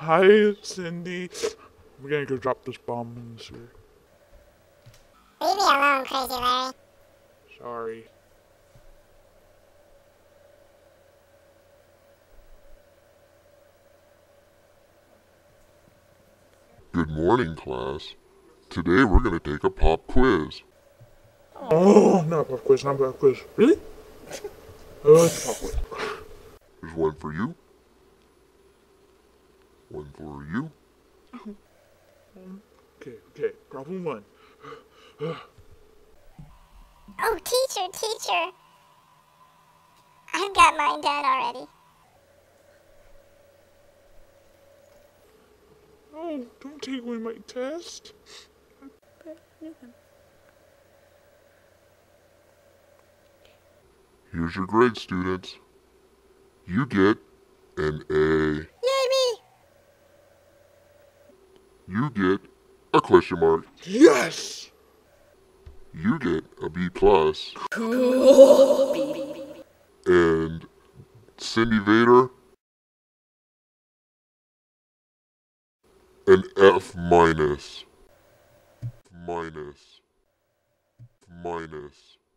Hi, Cindy. We're gonna go drop this bomb in the sewer. Leave me alone, Crazy Larry. Sorry. Good morning, class. Today we're going to take a pop quiz. Oh, not pop quiz, not pop quiz. Really? Oh, it's pop quiz. There's one for you. One for you. Okay, problem one. Oh, teacher. I've got mine done already. Oh, don't take away my test. Here's your grade, students. You get an A. Yay, me! You get a question mark. Yes! You get a B plus. Cool. And Cindy Vader, an F minus. Minus.